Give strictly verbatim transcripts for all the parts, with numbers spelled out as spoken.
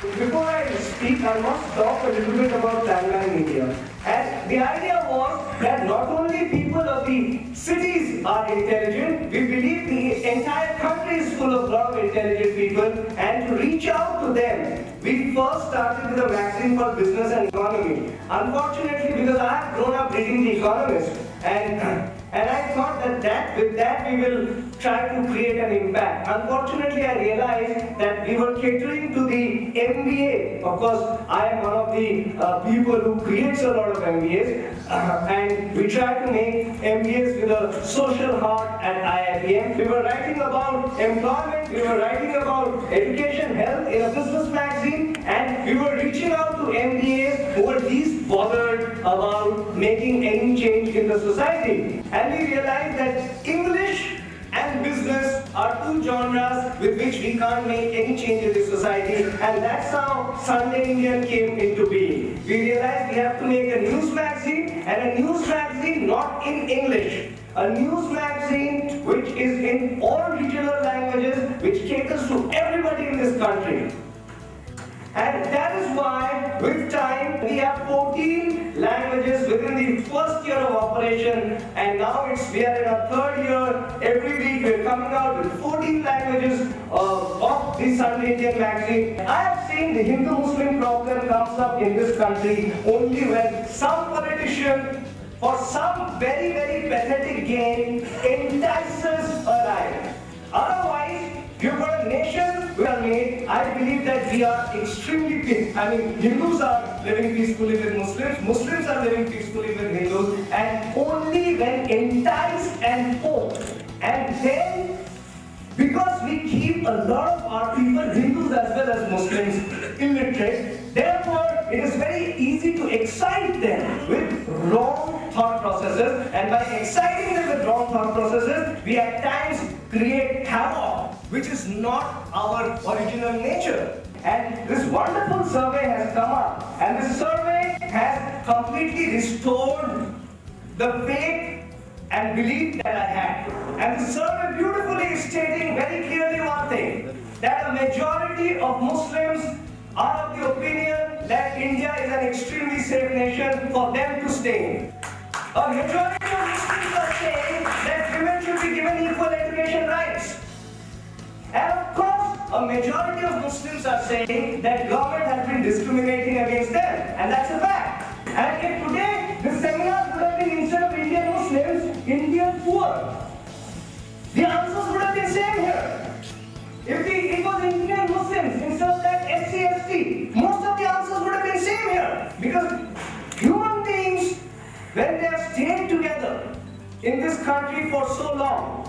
Before I speak, I must talk a little bit about timeline media. And the idea was that not only people of the cities are intelligent, we believe the entire country is full of lot of intelligent people, and to reach out to them, we first started with a magazine called Business and Economy. Unfortunately, because I have grown up reading The Economist, and And I thought that, that with that we will try to create an impact. Unfortunately, I realized that we were catering to the M B A. Of course, I am one of the uh, people who creates a lot of M B As. Uh, and we try to make M B As with a social heart at I I B M. We were writing about employment, we were writing about education, health in a business magazine, and we were reaching out to M B As who were least bothered about making any change in the society. And we realized that English and business are two genres with which we can't make any change in the society, and that's how Sunday Indian came into being. We realized we have to make a news magazine, and a news magazine not in English. A news magazine which is in all regional languages, which caters to everybody in this country. And that is why, with time, we have fourteen languages within the first year of operation, and now it's we are in our third year. Every week we are coming out with fourteen languages uh, of the Sunday Indian magazine. I have seen the Hindu-Muslim problem comes up in this country only when some politician, for some very, very pathetic gain, entices a riot. Otherwise, you've got a nation we are made. I believe that we are extremely peaceful. I mean, Hindus are living peacefully with Muslims, Muslims are living peacefully with Hindus, and only when enticed and poked, and then because we keep a lot of our people, Hindus as well as Muslims, illiterate, therefore it is very easy to excite them with wrong thought processes, and by exciting them with wrong thought processes, we at times create havoc, which is not our original nature. And this wonderful survey has come up, and this survey has completely restored the faith and belief that I had. And the survey beautifully is stating very clearly one thing, that a majority of Muslims are of the opinion that India is an extremely safe nation for them to stay in. A majority of Muslims are saying that women should be given equal education rights. And of course, a majority of Muslims are saying that government has been discriminating against them, and that's a fact. And if today the seminar would have been instead of Indian Muslims, Indian poor, the answers would have been same here. If the, it was Indian Muslims instead of that S C S T, most of the answers would have been same here. Because human beings, when they have stayed together in this country for so long,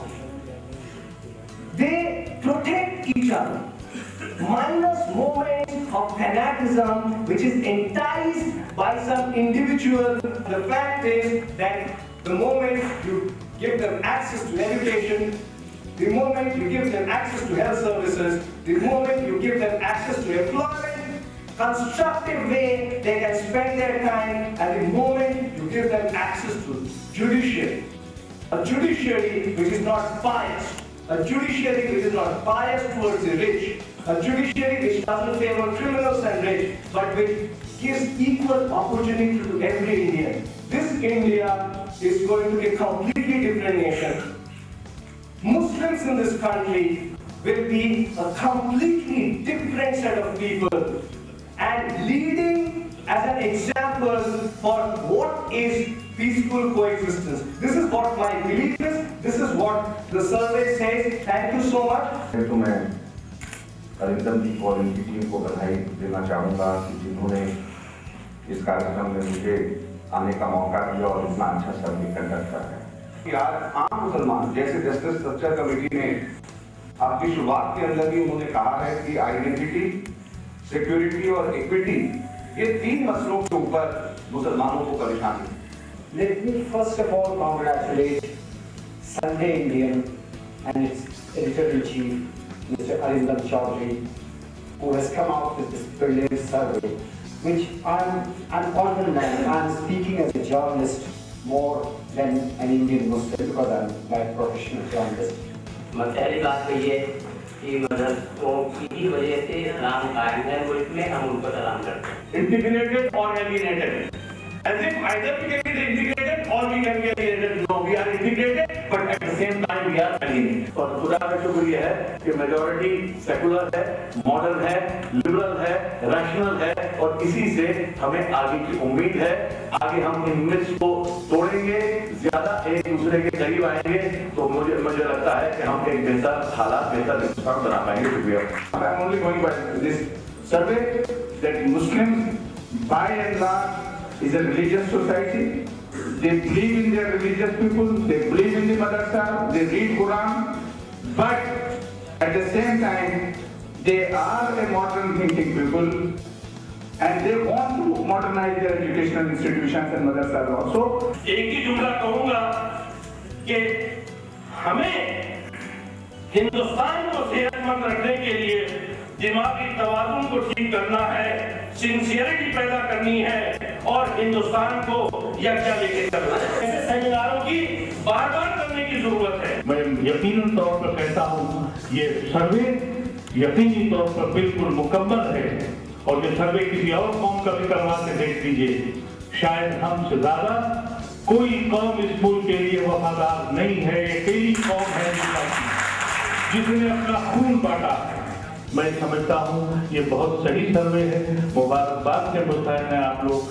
they protect each other. Minus moments of fanaticism which is enticed by some individual. The fact is that the moment you give them access to education, the moment you give them access to health services, the moment you give them access to employment, constructive way they can spend their time, and the moment you give them access to judiciary, a judiciary which is not biased, a judiciary which is not biased towards the rich, a judiciary which doesn't favor criminals and rich, but which gives equal opportunity to every Indian. This India is going to be a completely different nation. Muslims in this country will be a completely different set of people, and leading as an example for what is peaceful coexistence. This is what my belief is, this is what the survey says. Thank you so much. तो मैं अरिंदम जी और इनकी team को बधाई देना चाहूँगा कि जिन्होंने इस कार्यक्रम में मुझे आने का मौका दिया और इतना अच्छा सर्वे कंडक्ट कर रहे हैं। आज आम मुसलमान जैसे जस्टिस स्ट्रक्चर कमेटी ने आपकी शुरुआत के अंदर भी उन्होंने कहा है कि आइडेंटिटी, सिक्योरिटी और इक्विटी ये तीन मसलों के ऊपर मुसलमानों को परेशानी है। Let me first of all congratulate Sunday Indian and its editor-in-chief, Mister Arindam Chaudhary, who has come out with this brilliant survey, which I'm, I'm confident that I'm speaking as a journalist more than an Indian Muslim because I'm my professional journalist. मैं पहली बात तो ये की मदद को की वजह से इस्लाम कायम है मुल्क में, हम उनको सलाम करते हैं। Integrated or alienated? As if either we can be integrated or we can be alienated. No, we are integrated, but at the same time we are alienated. और खुदा का शुक्र ये है कि मेजॉरिटी सेकुलर है, मॉडर्न है, लिबरल है, रैशनल है, और इसी से हमें आगे की उम्मीद है। आगे हम इन मिथ्स को तोड़ेंगे, ज्यादा एक दूसरे के करीब आएंगे, तो मुझे मुझे लगता है कि हम एक बेहतर हालात, बेहतर हिंदुस्तान बना पाएंगे। शुक्रिया। I am only going by this survey that Muslims by and large is a religious society. They believe in their religious people, they believe in the madrasa, they read Quran, but at the same time they are a modern thinking people and they want to modernize their educational institutions and madrasas also. एक ही जुमला कहूंगा कि हमें हिंदुस्तान को सेहतमंद रखने के लिए दिमागी तवाज़ुन को ठीक करना है, सिंसियरिटी पैदा करनी है और हिंदुस्तान को यकजा लेके चलना है। ऐसे सेमिनारों की बार बार करने की जरूरत है। मैं यकीनन तौर पर कहता हूँ ये सर्वे यकीनी तौर पर बिल्कुल मुकम्मल है, और ये सर्वे किसी और कौम का भी करवा के देख लीजिए, शायद हमसे ज्यादा कोई कौम इस मुल्क के लिए वफादार नहीं है। अकेली कौम है जिसने अपना खून बांटा है। मैं समझता हूँ ये बहुत सही सर्वे है। मुबारकबाद के मुस्तहिक़ हैं आप लोग।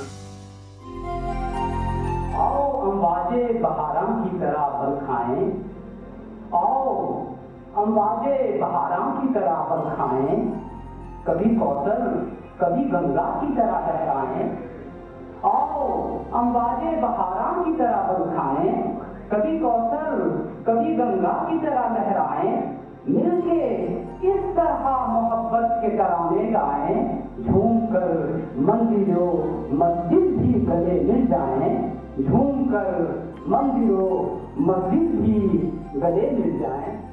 आओ अंबाजे बहाराम की तरह बल खाएं, आओ अंबाजे बहाराम की तरह बल खाएं, कभी कौसर कभी गंगा की तरह लहराएं। आओ अंबाजे बहाराम की तरह बल खाएं, कभी कौसर कभी गंगा की तरह लहराएं। मिलके इस तरह मोहब्बत के तराने गाएं, झूम कर मंदिरों मस्जिद भी गले मिल जाएं, झूम कर मंदिरों मस्जिद भी गले मिल जाएं।